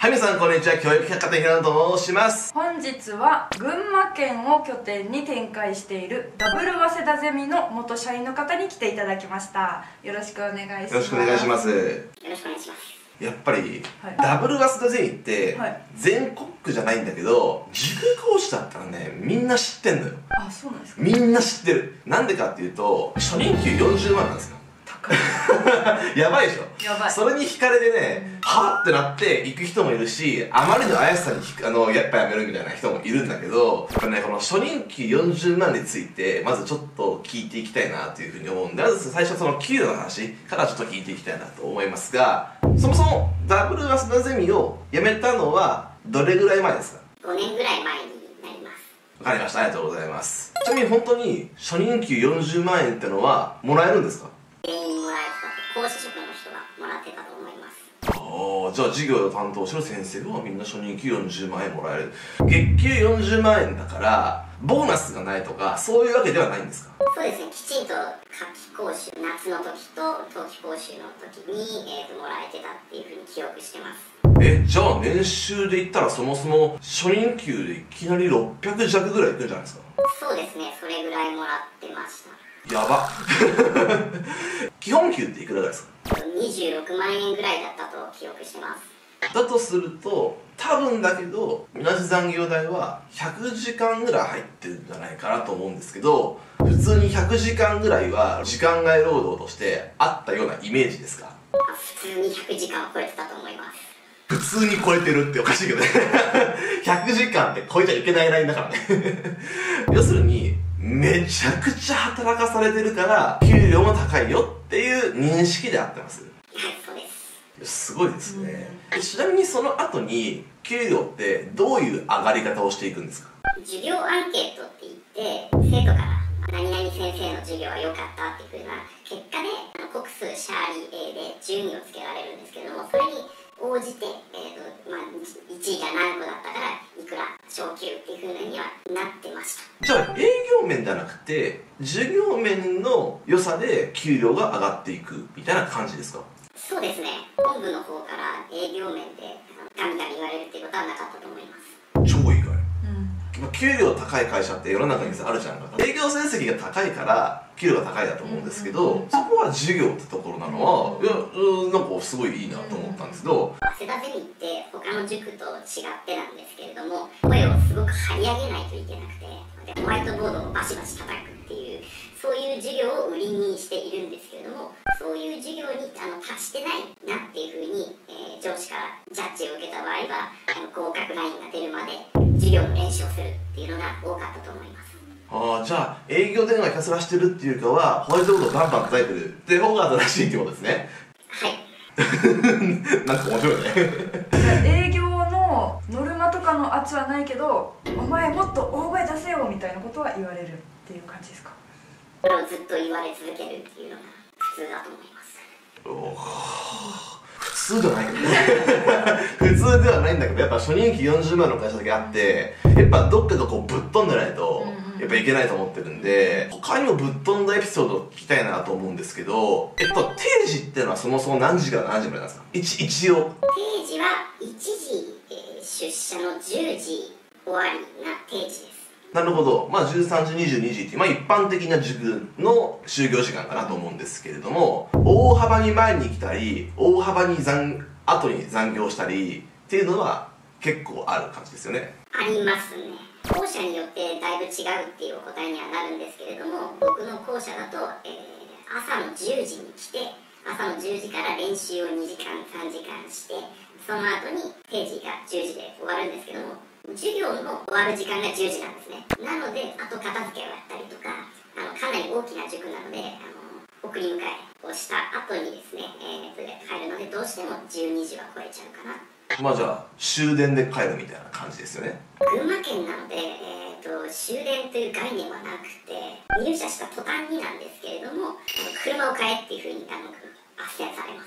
はい、皆さんこんにちは。教育百貨店平野と申します。 本日は群馬県を拠点に展開しているダブル早稲田ゼミの元社員の方に来ていただきました。よろしくお願いします。 よろしくお願いします。 よろしくお願いします。 やっぱり、 はい、 ダブル早稲田ゼミってはい、 全国区じゃないんだけど、塾講師だったらね、みんな知ってんのよ。 あ、そうなんですか。 みんな知ってる。なんでかっていうと、初任給40万なんですよ。やばいでしょ。 やばい。 それに惹かれてね、はぁってなって行く人もいるし、あまりの怪しさにやっぱやめるみたいな人もいるんだけど、やっぱね、この初任給40万についてまずちょっと聞いていきたいなというふうに思うんで、まず最初その給料の話からちょっと聞いていきたいなと思いますが、そもそもダブル早稲田ゼミを辞めたのはどれぐらい前ですか 5年ぐらい前になります。 わかりました。ありがとうございます。ちなみに本当に初任給40万円ってのはもらえるんですか？ 全員もらえてたと、講師職の人がもらってたと思います。 ああ、じゃあ授業を担当してる先生はみんな初任給40万円もらえる。月給40万円だからボーナスがないとかそういうわけではないんですか？ そうですね、きちんと夏季講習、夏の時と冬季講習の時に、もらえてたっていうふうに記憶してます。 じゃあ年収で言ったらそもそも初任給でいきなり600弱ぐらいいくんじゃないですか？ そうですね、それぐらいもらってました。 やば基本給っていくらですか ？26万円ぐらいだったと記憶してます。 だとすると多分だけど同じ残業代は100時間ぐらい入ってるんじゃないかなと思うんですけど、普通に100時間ぐらいは時間外労働としてあったようなイメージですか？ 普通に100時間を超えてたと思います。 普通に超えてるっておかしいけどね100時間って超えちゃいけないラインだからね要するにめちゃくちゃ働かされてるから給料も高いよっていう認識で合ってます？ はい、そうです。 すごいですね。ちなみにその後に給料ってどういう上がり方をしていくんですか？ 授業アンケートって言って生徒から何々先生の授業は良かったっていうふうな結果で国数シャーリー A で順位をつけられるんですけれども、それに応じて、1位が何個だったからいくら昇給っていうふうにはなってました。 じゃあ営業面じゃなくて授業面の良さで給料が上がっていくみたいな感じですか？ そうですね、本部の方から営業面でガミガミ言われるっていうことはなかったと思います。 超意外。給料高い会社って世の中にあるじゃんか。営業成績が高いから給料が高いだと思うんですけど、そこは授業ってところなのは、いやなんかすごいいいなと思ったんですけど、 早稲田ゼミって他の塾と違ってなんですけれども、声をすごく張り上げないといけなくて、ホワイトボードをバシバシ叩くっていうそういう授業を売りにしているんですけれども、そういう授業に達してないなっていうふうに、上司からジャッジを受けた場合は合格ラインが出るまで授業の練習をするっていうのが多かったと思います。 ああ、じゃあ営業電話ひたすらしてるっていうかはホワイトボードをバンバン叩いてるって方が正しいってことですね。 はいなんか面白い営ね業のノルマとかの圧はないけど、お前もっと大声出せよみたいなことは言われるっていう感じですか？ それをずっと言われ続けるっていうのが普通だと思います。 普通じゃないけどね普通ではないんだけど、やっぱ初任給40万の会社だけあって、やっぱどっかがこうぶっ飛んでないとやっぱいけないと思ってるんで、他にもぶっ飛んだエピソードを聞きたいなと思うんですけど、定時っていうのはそもそも何時から何時までなんですか？一応定時は1時、出社の10時終わりが定時です。 なるほど。13時、22時って、一般的な塾の就業時間かなと思うんですけれども、大幅に前に来たり、大幅に後に残業したりっていうのは結構ある感じですよね。 ありますね。校舎によってだいぶ違うっていうお答えにはなるんですけれども、僕の校舎だと、朝の10時に来て、朝の10時から練習を2時間、3時間して、その後に定時が10時で終わるんですけども、授業の終わる時間が10時なんですね。なので、あと片付けをやったりとか、かなり大きな塾なので、送り迎えをした後にですね、帰るので、どうしても12時は超えちゃうかな。 じゃあ終電で帰るみたいな感じですよね。 群馬県なので、終電という概念はなくて、入社した途端になんですけれども、車を買えっていうふうに斡旋されます。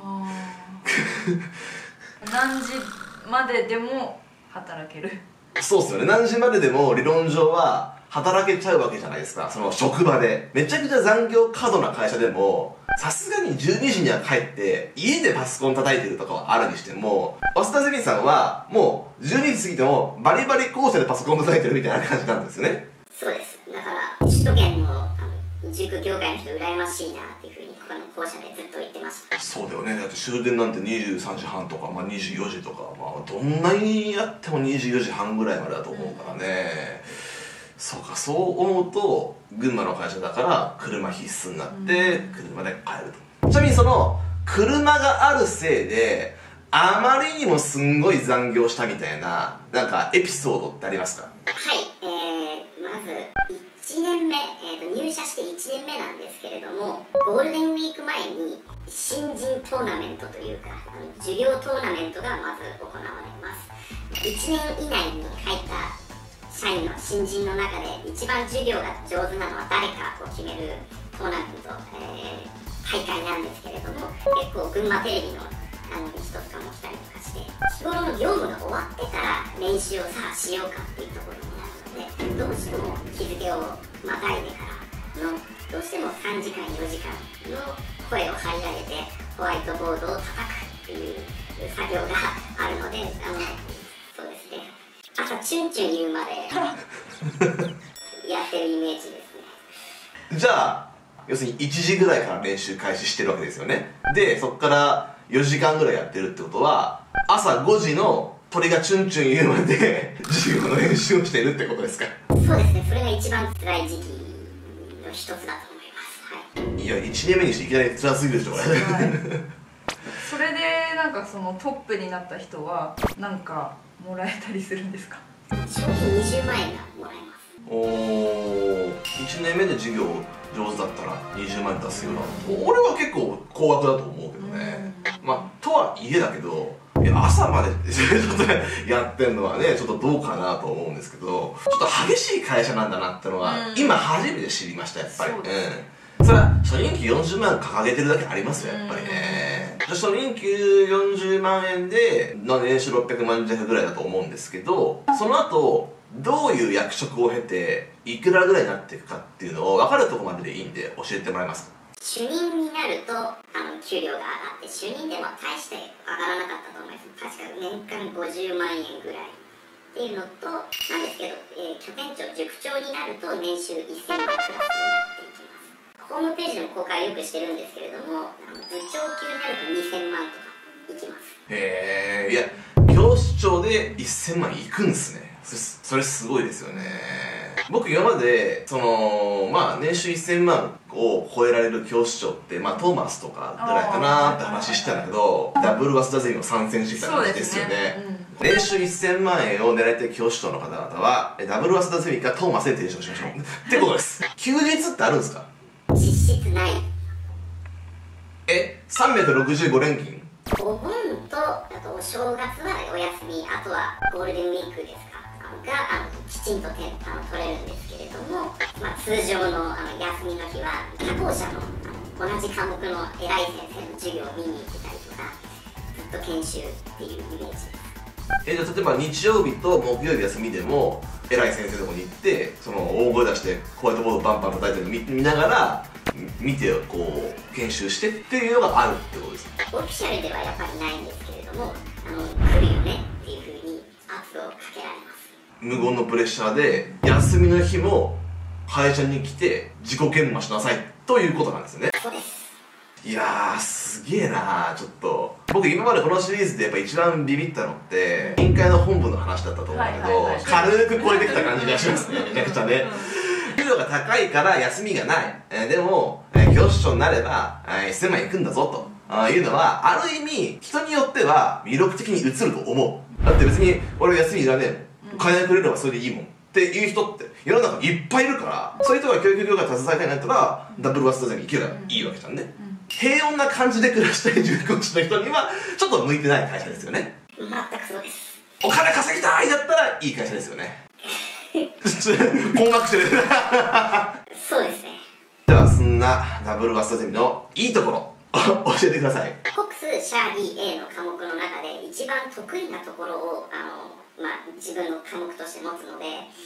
何時まででも働ける？ そうっすよね。何時まででも理論上は働けちゃうわけじゃないですか、その職場で。めちゃくちゃ残業過度な会社でも、さすがに12時には帰って、家でパソコン叩いてるとかはあるにしても、早稲田ゼミさんは、もう12時過ぎても、バリバリ校舎でパソコン叩いてるみたいな感じなんですよね。 そうです。だから、首都圏の塾業界の人羨ましいなっていうふうに、この校舎でずっと言ってました。 そうだよね。だって終電なんて23時半とか、まあ24時とか、まあどんなにやっても24時半ぐらいまでだと思うからね。そうか、そう思うと群馬の会社だから車必須になって車で帰ると。ちなみにその車があるせいであまりにもすんごい残業したみたいななんかエピソードってありますか？ はい、まず1年目、入社して1年目なんですけれども、ゴールデンウィーク前に新人トーナメントというか授業トーナメントがまず行われます。1年以内に入った社員の新人の中で一番授業が上手なのは誰かを決めるトーナメント、大会なんですけれども、結構群馬テレビの人とかも来たりとかして、日頃の業務が終わってから練習をさあしようかっていうところになるので、どうしても日付をまたいでからのどうしても3時間4時間の声を張り上げてホワイトボードを叩くっていう作業があるので、そうですね、朝チュンチュン言うまでやってるイメージですね。 じゃあ要するに1時ぐらいから練習開始してるわけですよね。でそっから4時間ぐらいやってるってことは、朝5時の鳥がチュンチュン言うまで授業の練習をしてるってことですか？ そうですね、それが一番辛い時期の一つだと思います。はい、 いや、1年目にしていきなり辛すぎるでしょこれ、はい、 それでなんかそのトップになった人はなんかもらえたりするんですか？ 賞金20万円がもらえます。 おー、1年目で授業上手だったら20万円出すような、俺は結構高額だと思うけどね。まあとはいえだけど、いや朝までちょっとやってんのはねちょっとどうかなと思うんですけど、ちょっと激しい会社なんだなってのは今初めて知りました、やっぱり。それは初任給40万掲げてるだけありますよ、やっぱりね。初任給40万円で年収600万弱ぐらいだと思うんですけど、その後どういう役職を経ていくらぐらいになっていくかっていうのを分かるところまででいいんで教えてもらえますか？ 主任になると給料が上がって、主任でも大して上がらなかったと思います。確か年間50万円ぐらいっていうのとなんですけど、拠点長塾長になると年収1000万プラスになっていきます。ホームページの公開をよくしてるんですけれども、部長級になると2000万とかいきます。 へえ、いや教師長で1000万いくんですね。それすごいですよね。僕今までまあ年収1000万を超えられる教師長ってまあトーマスとかぐらいかなって話してたんだけど、ダブル早稲田ゼミも参戦してきた感じですよね。年収1000万円を狙ってる教師長の方々はダブル早稲田ゼミかトーマスで提唱しましょうってことです。休日ってあるんですか？ 実質ない。 365連勤？ お盆とあとお正月はお休み、あとはゴールデンウィークですかがきちんと取れるんですけれども、まあ、通常の休みの日は他校舎の同じ科目の偉い先生の授業を見に行ってたりとか、ずっと研修っていうイメージです。 じゃあ例えば日曜日と木曜日休みでも偉い先生のとこに行って大声出してホワイトボードバンバン叩いてるの見ながら見てこう研修してっていうのがあるってことですか？ オフィシャルではやっぱりないんですけれども、来るよねっていうふうに圧をかけられます。 無言のプレッシャーで休みの日も会社に来て自己研磨しなさいということなんですよね。 そうです。 いやーすげえなー。ちょっと僕今までこのシリーズでやっぱ一番ビビったのって委員会の本部の話だったと思うんだけど、軽く超えてきた感じがしますね。めちゃくちゃね。給料が高いから休みがない、でも、教師長になれば1000万いくんだぞというのはある意味人によっては魅力的に映ると思う。だって別に俺休みいらねえもん、金くれればそれでいいもんっていう人って世の中にいっぱいいるから、そういう人が教育業界に携えたいんだったらダブル早稲田ゼミ行けばいいわけじゃんね。平穏な感じで暮らしたい塾講師の人にはちょっと向いてない会社ですよね。 全くそうです。 お金稼ぎたいだったらいい会社ですよね。困惑してる。 そうですね。 ではそんなダブル早稲田ゼミのいいところ教えてください。 コックス、シャーリー A の科目の中で一番得意なところを自分の科目として持つので、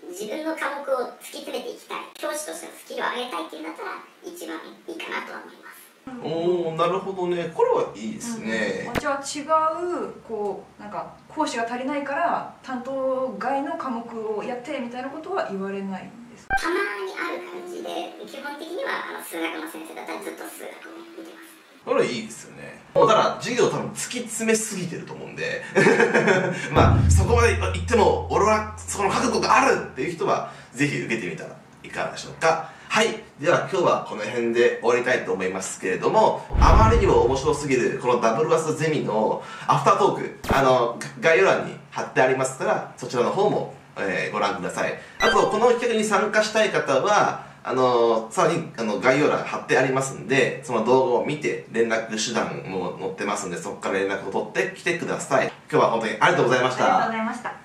自分の科目を突き詰めていきたい、教師としてのスキルを上げたいっていうんだったら一番いいかなとは思います。 おー、なるほどね。これはいいですね。 じゃあ違うなんか講師が足りないから担当外の科目をやってみたいなことは言われないんですか？ たまにある感じで、基本的には数学の先生だったらずっと数学を見てます。 これはいいですよね。もうただ授業多分突き詰めすぎてると思うんでまあそこまで行っても俺はそこの覚悟があるっていう人はぜひ受けてみたらいかがでしょうか。はい、では今日はこの辺で終わりたいと思いますけれども、あまりにも面白すぎるこのダブルバスゼミのアフタートーク、概要欄に貼ってありますからそちらの方も、ご覧ください。あとこの企画に参加したい方はさらに概要欄貼ってありますんで、その動画を見て連絡手段も載ってますんで、そこから連絡を取ってきてください。今日は本当にありがとうございました。 ありがとうございました。